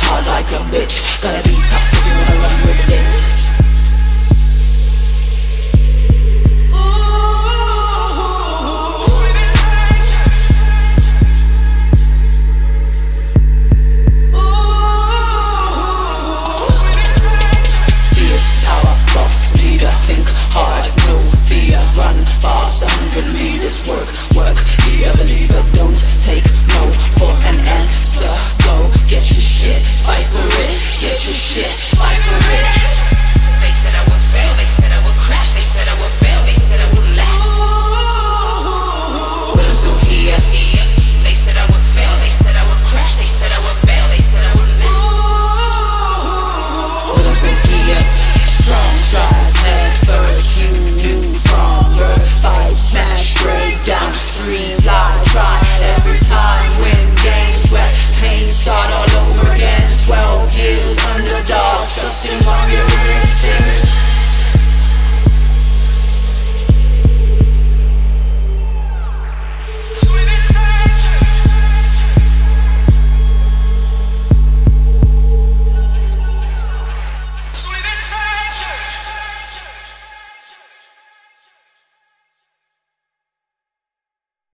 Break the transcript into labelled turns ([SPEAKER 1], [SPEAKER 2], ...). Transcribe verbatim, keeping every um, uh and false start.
[SPEAKER 1] hard like a bitch. Gotta be tough if you wanna run with it. Think hard, no fear, run fast, a hundred meters, work, work, be a believer, don't take no for an answer, go get your shit, fight for it, get your shit,